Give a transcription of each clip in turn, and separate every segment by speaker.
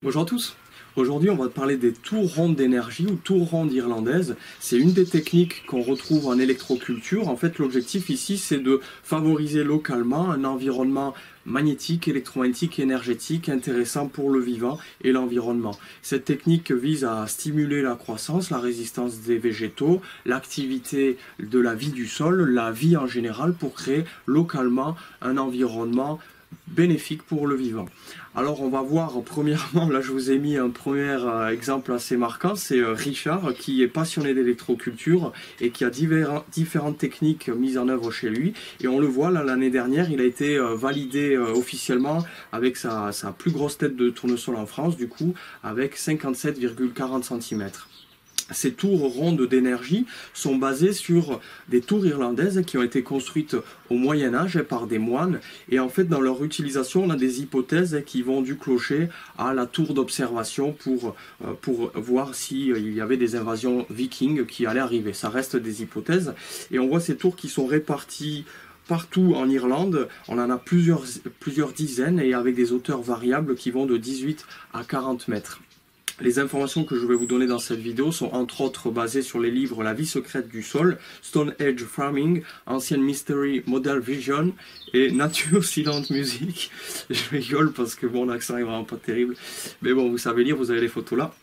Speaker 1: Bonjour à tous. Aujourd'hui, on va te parler des tours rondes d'énergie ou tours rondes irlandaises. C'est une des techniques qu'on retrouve en électroculture. En fait, l'objectif ici, c'est de favoriser localement un environnement magnétique, électromagnétique et énergétique intéressant pour le vivant et l'environnement. Cette technique vise à stimuler la croissance, la résistance des végétaux, l'activité de la vie du sol, la vie en général pour créer localement un environnement bénéfique pour le vivant. Alors on va voir premièrement, là je vous ai mis un premier exemple assez marquant, c'est Richard qui est passionné d'électroculture et qui a différentes techniques mises en œuvre chez lui. Et on le voit là l'année dernière, il a été validé officiellement avec sa plus grosse tête de tournesol en France, du coup avec 57,40 cm. Ces tours rondes d'énergie sont basées sur des tours irlandaises qui ont été construites au Moyen-Âge par des moines. Et en fait, dans leur utilisation, on a des hypothèses qui vont du clocher à la tour d'observation pour voir s'il y avait des invasions vikings qui allaient arriver. Ça reste des hypothèses. Et on voit ces tours qui sont réparties partout en Irlande. On en a plusieurs dizaines et avec des hauteurs variables qui vont de 18 à 40 mètres. Les informations que je vais vous donner dans cette vidéo sont entre autres basées sur les livres La vie secrète du sol, Stone Age Farming, Ancient Mystery Model Vision et Nature Silent Music. Je rigole parce que mon accent est vraiment pas terrible. Mais bon, vous savez lire, vous avez les photos là.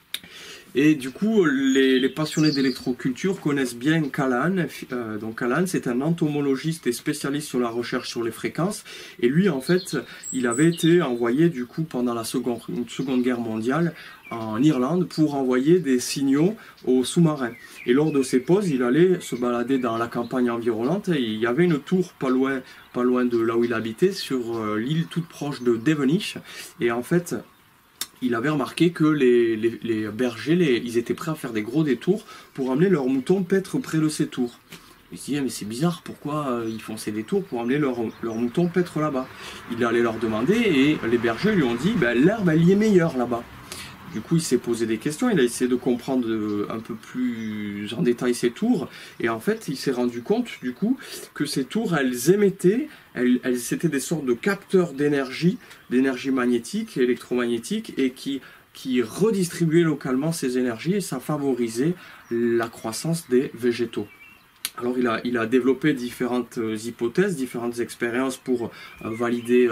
Speaker 1: Et du coup, les passionnés d'électroculture connaissent bien Callahan. Donc Callahan, c'est un entomologiste et spécialiste sur la recherche sur les fréquences. Et lui, en fait, il avait été envoyé du coup pendant la seconde Guerre mondiale en Irlande pour envoyer des signaux aux sous-marins. Et lors de ses pauses, il allait se balader dans la campagne environnante et il y avait une tour pas loin de là où il habitait, sur l'île toute proche de Devenish. Et en fait, il avait remarqué que les bergers, ils étaient prêts à faire des gros détours pour amener leurs moutons paître près de ces tours. Il se dit, mais c'est bizarre, pourquoi ils font ces détours pour amener leurs moutons paître là-bas? Il allait leur demander et les bergers lui ont dit, l'herbe elle y est meilleure là-bas. Du coup, il s'est posé des questions, il a essayé de comprendre un peu plus en détail ces tours. Et en fait, il s'est rendu compte, du coup, que ces tours, elles émettaient, c'était des sortes de capteurs d'énergie magnétique, électromagnétique, et qui redistribuaient localement ces énergies, et ça favorisait la croissance des végétaux. Alors il a développé différentes hypothèses, différentes expériences pour valider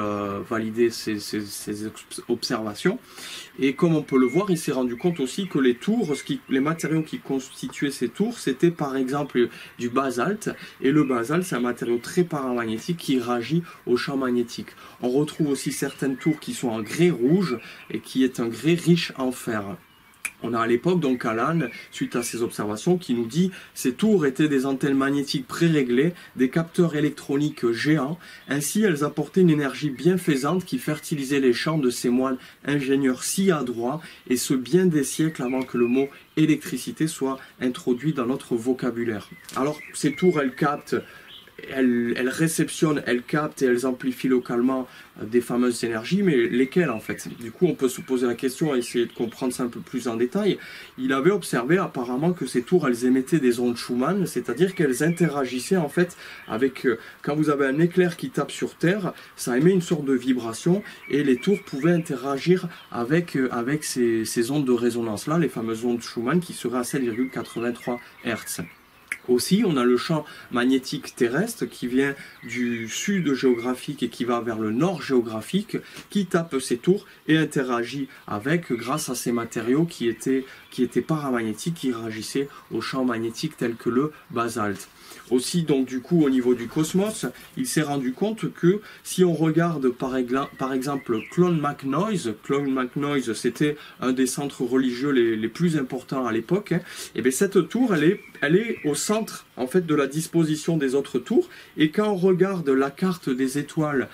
Speaker 1: ces observations. Et comme on peut le voir, il s'est rendu compte aussi que les tours, les matériaux qui constituaient ces tours, c'était par exemple du basalte. Et le basalte, c'est un matériau très paramagnétique qui réagit au champ magnétique. On retrouve aussi certaines tours qui sont en grès rouge et qui est un grès riche en fer. On a à l'époque donc Callahan, suite à ces observations, qui nous dit « Ces tours étaient des antennes magnétiques pré-réglées, des capteurs électroniques géants. Ainsi, elles apportaient une énergie bienfaisante qui fertilisait les champs de ces moines ingénieurs si adroits, et ce bien des siècles avant que le mot électricité soit introduit dans notre vocabulaire. » Alors, ces tours, elles captent, elles réceptionnent, elles captent et elles amplifient localement des fameuses énergies, mais lesquelles en fait? Du coup, on peut se poser la question et essayer de comprendre ça un peu plus en détail. Il avait observé apparemment que ces tours, elles émettaient des ondes Schumann, c'est-à-dire qu'elles interagissaient en fait avec... quand vous avez un éclair qui tape sur Terre, ça émet une sorte de vibration et les tours pouvaient interagir avec ces ondes de résonance-là, les fameuses ondes Schumann qui seraient à 7,83 Hz. Aussi, on a le champ magnétique terrestre qui vient du sud géographique et qui va vers le nord géographique, qui tape ces tours et interagit avec grâce à ces matériaux qui étaient paramagnétiques, qui réagissaient au champ magnétique tel que le basalte. Aussi, donc du coup, au niveau du cosmos, il s'est rendu compte que si on regarde par exemple Clonmacnoise, c'était un des centres religieux les plus importants à l'époque, et bien cette tour, elle est au centre en fait de la disposition des autres tours, et quand on regarde la carte des étoiles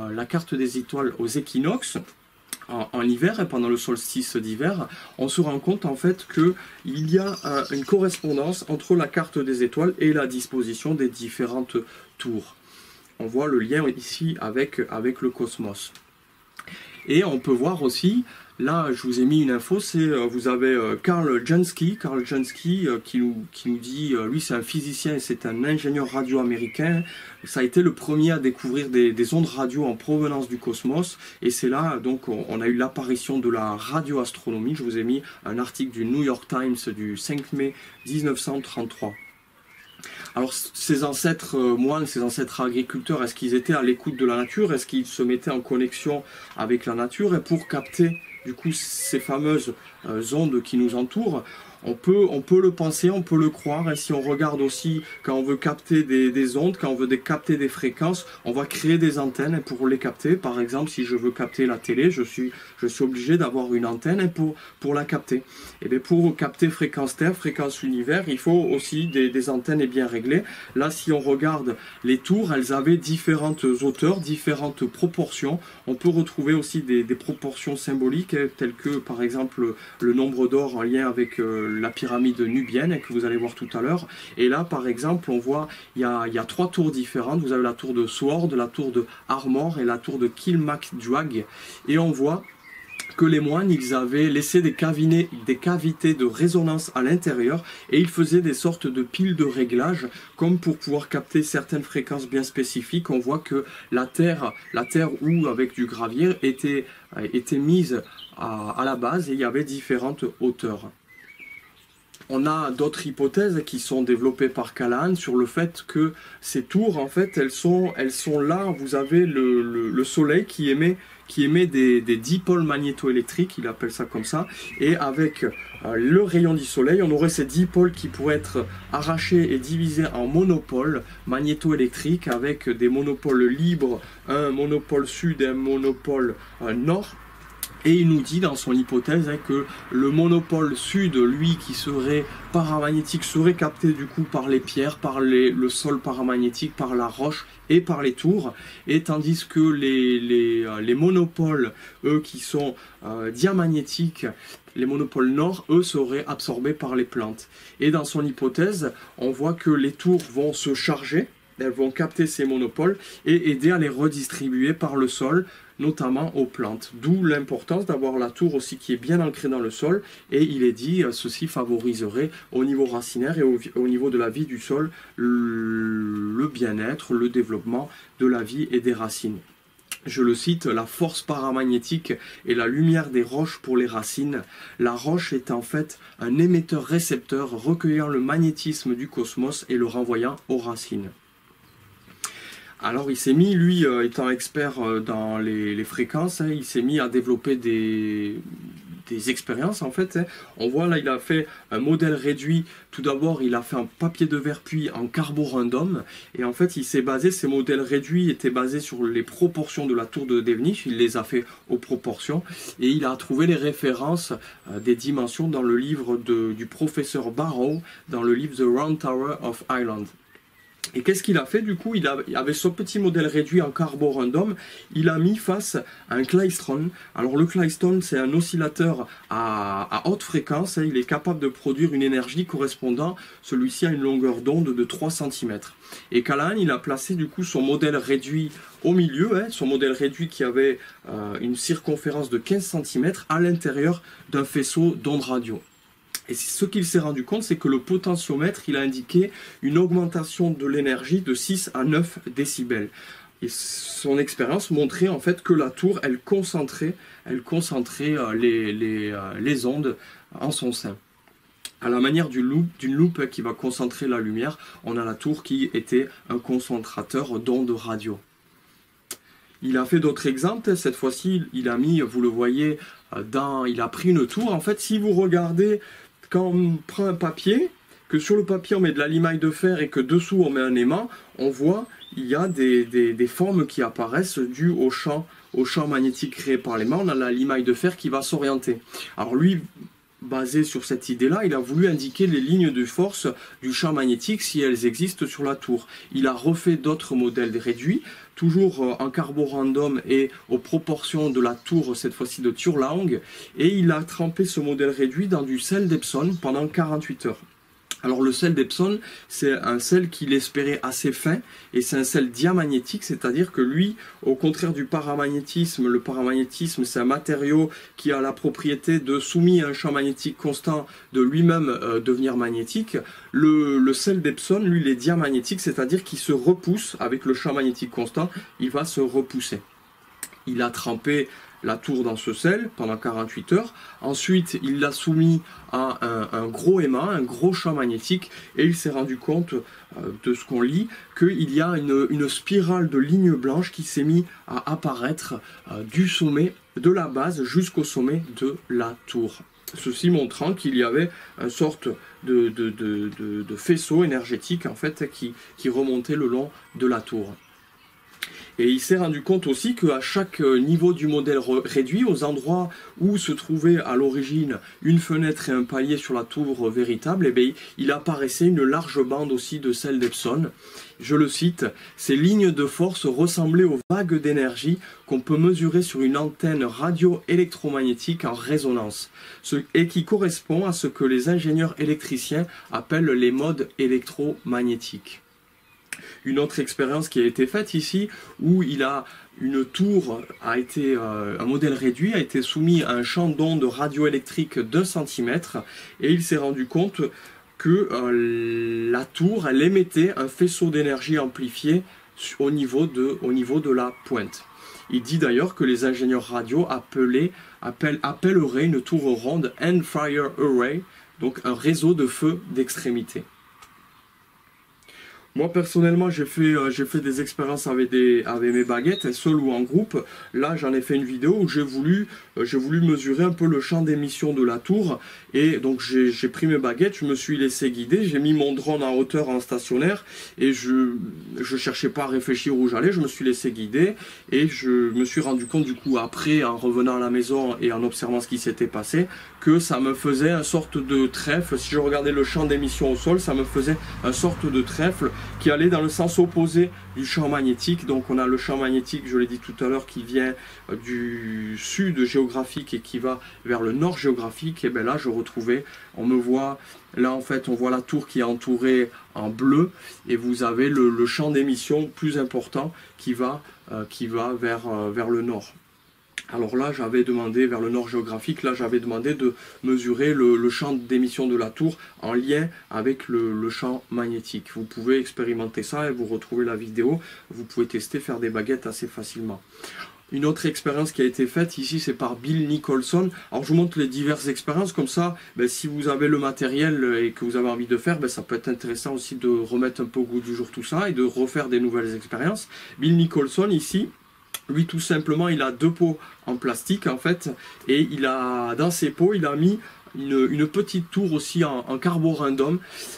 Speaker 1: aux équinoxes, en hiver et pendant le solstice d'hiver, on se rend compte en fait qu'il y a une correspondance entre la carte des étoiles et la disposition des différentes tours. On voit le lien ici avec le cosmos. Et on peut voir aussi Là, je vous ai mis une info, c'est vous avez Karl Jansky qui nous dit, lui c'est un physicien et c'est un ingénieur radio américain. Ça a été le premier à découvrir des ondes radio en provenance du cosmos, et c'est là donc on a eu l'apparition de la radioastronomie. Je vous ai mis un article du New York Times du 5 mai 1933. Alors ces ancêtres moines, ces ancêtres agriculteurs, est-ce qu'ils étaient à l'écoute de la nature? Est-ce qu'ils se mettaient en connexion avec la nature? Et pour capter du coup ces fameuses ondes qui nous entourent, on peut le penser, on peut le croire. Et si on regarde aussi, quand on veut capter des ondes, quand on veut capter des fréquences, on va créer des antennes pour les capter. Par exemple, si je veux capter la télé, je suis obligé d'avoir une antenne pour la capter. Et bien pour capter fréquence Terre, fréquence univers, il faut aussi des antennes bien réglées. Là, si on regarde les tours, elles avaient différentes hauteurs, différentes proportions. On peut retrouver aussi des proportions symboliques, telles que par exemple le nombre d'or en lien avec la pyramide nubienne que vous allez voir tout à l'heure. Et là par exemple on voit il y a 3 tours différentes. Vous avez la tour de Sword, la tour de Armor et la tour de Kilmacduagh, et on voit que les moines, ils avaient laissé des cavités de résonance à l'intérieur, et ils faisaient des sortes de piles de réglage comme pour pouvoir capter certaines fréquences bien spécifiques. On voit que la terre ou avec du gravier était mise à la base, et il y avait différentes hauteurs. On a d'autres hypothèses qui sont développées par Callahan sur le fait que ces tours, en fait, elles sont là. Vous avez le soleil qui émet des dipôles magnétoélectriques, il appelle ça comme ça, et avec le rayon du soleil, on aurait ces dipôles qui pourraient être arrachés et divisés en monopôles magnétoélectriques, avec des monopoles libres, un monopôle sud et un monopôle nord. Et il nous dit dans son hypothèse que le monopôle sud, lui qui serait paramagnétique, serait capté du coup par les pierres, par le sol paramagnétique, par la roche et par les tours, et tandis que les monopoles, eux qui sont diamagnétiques, les monopoles nord, eux seraient absorbés par les plantes. Et dans son hypothèse, on voit que les tours vont se charger, elles vont capter ces monopoles et aider à les redistribuer par le sol, notamment aux plantes. D'où l'importance d'avoir la tour aussi qui est bien ancrée dans le sol, et il est dit ceci favoriserait au niveau racinaire et au niveau de la vie du sol le bien-être, le développement de la vie et des racines. Je le cite, la force paramagnétique et la lumière des roches pour les racines. La roche est en fait un émetteur-récepteur recueillant le magnétisme du cosmos et le renvoyant aux racines. Alors il s'est mis, lui étant expert dans les fréquences, il s'est mis à développer des expériences en fait. On voit là, il a fait un modèle réduit. Tout d'abord, il a fait un papier de verre puis en carborundum, et en fait il s'est basé, ces modèles réduits étaient basés sur les proportions de la tour de Devnich. Il les a fait aux proportions, et il a trouvé les références des dimensions dans le livre du professeur Barrow, dans le livre The Round Tower of Ireland. Et qu'est-ce qu'il a fait du coup? Il avait ce petit modèle réduit en carborundum, il a mis face à un klystron. Alors le klystron, c'est un oscillateur à haute fréquence, il est capable de produire une énergie correspondant, celui-ci à une longueur d'onde de 3 cm. Et Callahan, il a placé du coup son modèle réduit au milieu, son modèle réduit qui avait une circonférence de 15 cm à l'intérieur d'un faisceau d'ondes radio. Et ce qu'il s'est rendu compte, c'est que le potentiomètre, il a indiqué une augmentation de l'énergie de 6 à 9 décibels. Et son expérience montrait en fait que la tour, elle concentrait les ondes en son sein. À la manière d'une loupe qui va concentrer la lumière, on a la tour qui était un concentrateur d'ondes radio. Il a fait d'autres exemples. Cette fois-ci, il a mis, vous le voyez, il a pris une tour. En fait, si vous regardez, quand on prend un papier, que sur le papier on met de la limaille de fer et que dessous on met un aimant, on voit il y a des formes qui apparaissent dues au champ magnétique créé par l'aimant. On a la limaille de fer qui va s'orienter. Alors lui, basé sur cette idée-là, il a voulu indiquer les lignes de force du champ magnétique si elles existent sur la tour. Il a refait d'autres modèles réduits, toujours en carborundum et aux proportions de la tour, cette fois-ci de Turlang, et il a trempé ce modèle réduit dans du sel d'Epsom pendant 48 heures. Alors le sel d'Epsom, c'est un sel qu'il espérait assez fin, et c'est un sel diamagnétique, c'est-à-dire que lui, au contraire du paramagnétisme, le paramagnétisme c'est un matériau qui a la propriété de, soumis à un champ magnétique constant, de lui-même devenir magnétique. Le sel d'Epsom, lui, il est diamagnétique, c'est-à-dire qu'il se repousse avec le champ magnétique constant, il va se repousser. Il a trempé la tour dans ce sel pendant 48 heures. Ensuite, il l'a soumis à un gros aimant, un gros champ magnétique, et il s'est rendu compte de ce qu'on lit, qu'il y a une spirale de lignes blanches qui s'est mise à apparaître du sommet de la base jusqu'au sommet de la tour. Ceci montrant qu'il y avait une sorte de faisceau énergétique en fait, qui remontait le long de la tour. Et il s'est rendu compte aussi qu'à chaque niveau du modèle réduit, aux endroits où se trouvait à l'origine une fenêtre et un palier sur la tour véritable, eh bien, il apparaissait une large bande aussi de sel d'Epsom. Je le cite, « Ces lignes de force ressemblaient aux vagues d'énergie qu'on peut mesurer sur une antenne radio-électromagnétique en résonance, et qui correspond à ce que les ingénieurs électriciens appellent les modes électromagnétiques. » Une autre expérience qui a été faite ici, où une tour a été, un modèle réduit, a été soumis à un champ d'onde radioélectrique d'1 centimètre, et il s'est rendu compte que la tour, elle émettait un faisceau d'énergie amplifié au niveau de la pointe. Il dit d'ailleurs que les ingénieurs radio appelleraient une tour ronde End Fire Array, donc un réseau de feux d'extrémité. Moi personnellement j'ai fait des expériences avec mes baguettes, seul ou en groupe. Là j'en ai fait une vidéo où j'ai voulu mesurer un peu le champ d'émission de la tour, et donc j'ai pris mes baguettes, je me suis laissé guider, j'ai mis mon drone en hauteur en stationnaire, et je cherchais pas à réfléchir où j'allais, je me suis laissé guider, et je me suis rendu compte du coup après, en revenant à la maison et en observant ce qui s'était passé, que ça me faisait une sorte de trèfle. Si je regardais le champ d'émission au sol, ça me faisait une sorte de trèfle qui allait dans le sens opposé du champ magnétique. Donc on a le champ magnétique, je l'ai dit tout à l'heure, qui vient du sud géographique et qui va vers le nord géographique. Et bien là je retrouvais, on me voit, là en fait on voit la tour qui est entourée en bleu, et vous avez le champ d'émission plus important qui va vers le nord. Alors là, j'avais demandé, vers le nord géographique, là j'avais demandé de mesurer le champ d'émission de la tour en lien avec le champ magnétique. Vous pouvez expérimenter ça et vous retrouvez la vidéo. Vous pouvez tester, faire des baguettes assez facilement. Une autre expérience qui a été faite ici, c'est par Bill Nicholson. Alors je vous montre les diverses expériences, comme ça, si vous avez le matériel et que vous avez envie de faire, ça peut être intéressant aussi de remettre un peu au goût du jour tout ça et de refaire des nouvelles expériences. Bill Nicholson ici, lui tout simplement il a 2 pots en plastique en fait, et dans ces pots il a mis une petite tour aussi en carborundum,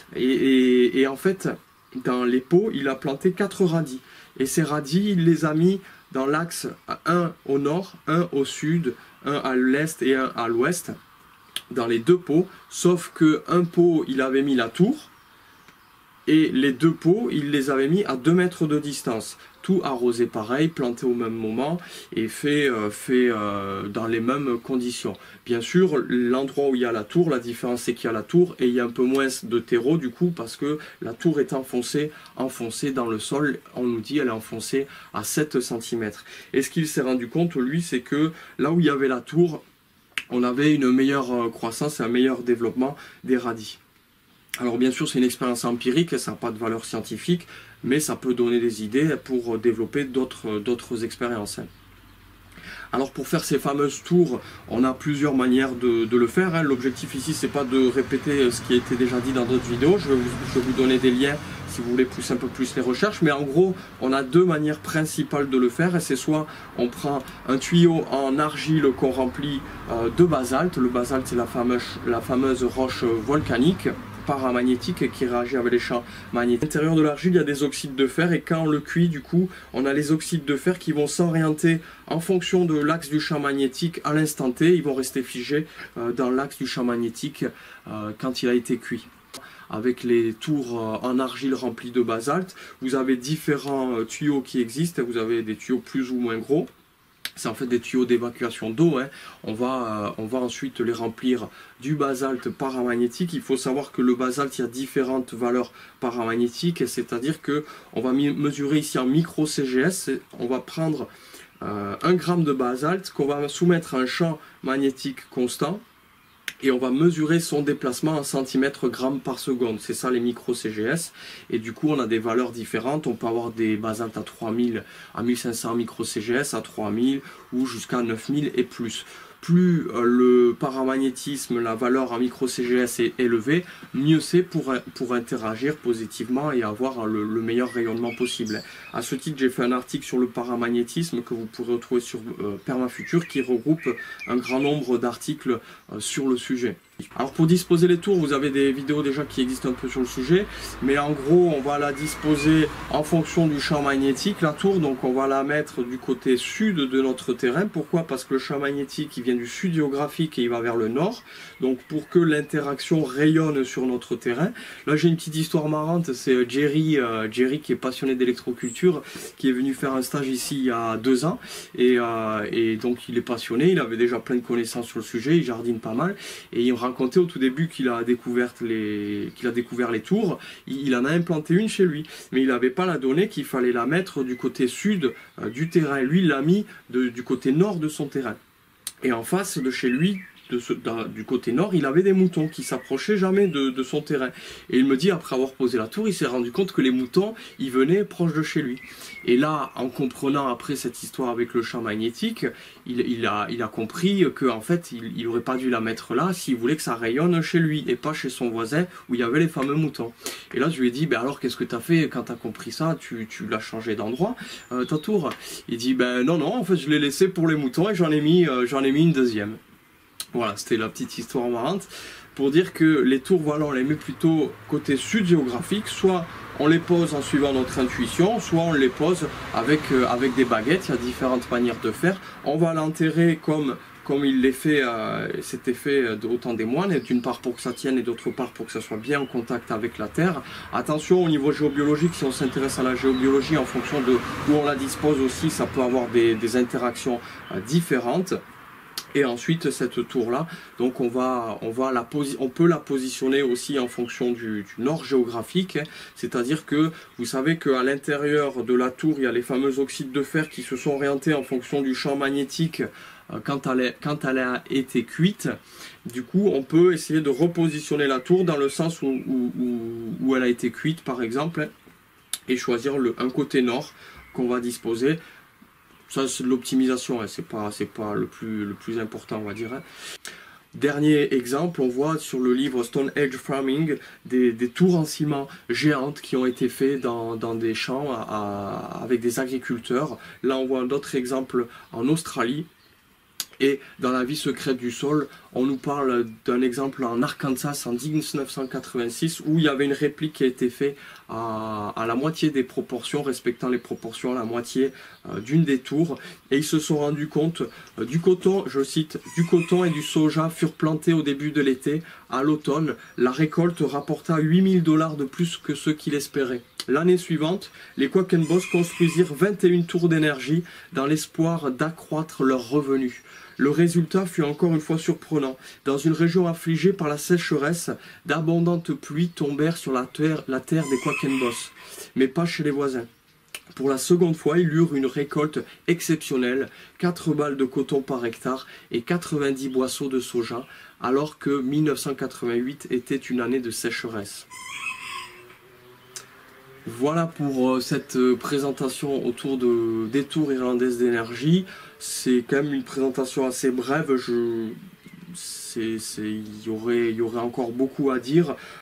Speaker 1: et en fait dans les pots il a planté 4 radis, et ces radis il les a mis dans l'axe, un au nord, un au sud, un à l'est et un à l'ouest, dans les 2 pots, sauf que un pot il avait mis la tour, et les 2 pots, il les avait mis à 2 mètres de distance. Tout arrosé pareil, planté au même moment et fait dans les mêmes conditions. Bien sûr, l'endroit où il y a la tour, la différence c'est qu'il y a la tour et il y a un peu moins de terreau du coup, parce que la tour est enfoncée dans le sol. On nous dit elle est enfoncée à 7 cm. Et ce qu'il s'est rendu compte, lui, c'est que là où il y avait la tour, on avait une meilleure croissance et un meilleur développement des radis. Alors bien sûr c'est une expérience empirique, ça n'a pas de valeur scientifique, mais ça peut donner des idées pour développer d'autres expériences. Alors pour faire ces fameuses tours, on a plusieurs manières de le faire. L'objectif ici c'est pas de répéter ce qui a été déjà dit dans d'autres vidéos, je vais vous donner des liens si vous voulez pousser un peu plus les recherches, mais en gros on a 2 manières principales de le faire, et c'est soit on prend un tuyau en argile qu'on remplit de basalte. Le basalte c'est la fameuse roche volcanique paramagnétique qui réagit avec les champs magnétiques. À l'intérieur de l'argile, il y a des oxydes de fer, et quand on le cuit, du coup, on a les oxydes de fer qui vont s'orienter en fonction de l'axe du champ magnétique à l'instant T. Ils vont rester figés dans l'axe du champ magnétique quand il a été cuit. Avec les tours en argile remplies de basalte, vous avez différents tuyaux qui existent. Vous avez des tuyaux plus ou moins gros. C'est en fait des tuyaux d'évacuation d'eau, hein. On va ensuite les remplir du basalte paramagnétique. Il faut savoir que le basalte, il y a différentes valeurs paramagnétiques, c'est-à-dire que on va mesurer ici en micro CGS. On va prendre 1 gramme de basalte qu'on va soumettre à un champ magnétique constant. Et on va mesurer son déplacement en centimètres grammes par seconde. C'est ça les micro-CGS. Et du coup, on a des valeurs différentes. On peut avoir des basaltes à 3000, à 1500 micro-CGS, à 3000 ou jusqu'à 9000 et plus. Plus le paramagnétisme, la valeur en micro-CGS est élevée, mieux c'est pour interagir positivement et avoir le meilleur rayonnement possible. À ce titre, j'ai fait un article sur le paramagnétisme que vous pourrez retrouver sur Permafutur qui regroupe un grand nombre d'articles sur le sujet. Alors pour disposer les tours, vous avez des vidéos déjà qui existent un peu sur le sujet, mais en gros on va la disposer en fonction du champ magnétique, la tour, donc on va la mettre du côté sud de notre terrain. Pourquoi? Parce que le champ magnétique il vient du sud géographique et il va vers le nord, donc pour que l'interaction rayonne sur notre terrain. Là j'ai une petite histoire marrante, c'est Jerry qui est passionné d'électroculture, qui est venu faire un stage ici il y a 2 ans, et donc il est passionné, il avait déjà plein de connaissances sur le sujet, il jardine pas mal, et il me racontait au tout début qu'il a découvert les tours. Il en a implanté une chez lui, mais il n'avait pas la donnée qu'il fallait la mettre du côté sud du terrain. Lui, il l'a mis du côté nord de son terrain. Et en face de chez lui, du côté nord, il avait des moutons qui s'approchaient jamais de son terrain. Et il me dit, après avoir posé la tour, il s'est rendu compte que les moutons, ils venaient proche de chez lui. Et là, en comprenant après cette histoire avec le champ magnétique, il a compris qu'en fait, il n'aurait pas dû la mettre là s'il voulait que ça rayonne chez lui et pas chez son voisin où il y avait les fameux moutons. Et là, je lui ai dit, ben alors qu'est-ce que tu as fait quand tu as compris ça? Tu l'as changé d'endroit, ta tour? Il dit, ben non, en fait, je l'ai laissé pour les moutons et j'en ai mis une deuxième. Voilà, c'était la petite histoire marrante pour dire que les tours, voilà, on les met plutôt côté sud géographique, soit on les pose en suivant notre intuition, soit on les pose avec des baguettes. Il y a différentes manières de faire. On va l'enterrer comme il l'est fait, c'était fait au temps des moines, d'une part pour que ça tienne et d'autre part pour que ça soit bien en contact avec la terre. Attention au niveau géobiologique, si on s'intéresse à la géobiologie, en fonction de où on la dispose aussi, ça peut avoir des interactions différentes. Et ensuite cette tour là, donc on peut la positionner aussi en fonction du nord géographique, hein. C'est-à-dire que vous savez qu'à l'intérieur de la tour il y a les fameux oxydes de fer qui se sont orientés en fonction du champ magnétique quand elle a été cuite. Du coup on peut essayer de repositionner la tour dans le sens où elle a été cuite par exemple, et choisir un côté nord qu'on va disposer. Ça, c'est de l'optimisation, hein. C'est pas le plus important, on va dire, hein. Dernier exemple, on voit sur le livre Stone Age Farming des tours en ciment géantes qui ont été faites dans des champs avec des agriculteurs. Là, on voit un autre exemple en Australie. Et dans la vie secrète du sol, on nous parle d'un exemple en Arkansas en 1986 où il y avait une réplique qui a été faite à la moitié des proportions, respectant les proportions à la moitié d'une des tours. Et ils se sont rendus compte du coton, je cite, du coton et du soja furent plantés au début de l'été. À l'automne, la récolte rapporta 8000 $ de plus que ce qu'il espérait. L'année suivante, les Quackenboss construisirent 21 tours d'énergie dans l'espoir d'accroître leurs revenus. Le résultat fut encore une fois surprenant. Dans une région affligée par la sécheresse, d'abondantes pluies tombèrent sur la terre des Quackenboss, mais pas chez les voisins. Pour la seconde fois, ils eurent une récolte exceptionnelle, 4 balles de coton par hectare et 90 boisseaux de soja, alors que 1988 était une année de sécheresse. Voilà pour cette présentation autour des tours irlandaises d'énergie. C'est quand même une présentation assez brève. Il y aurait encore beaucoup à dire.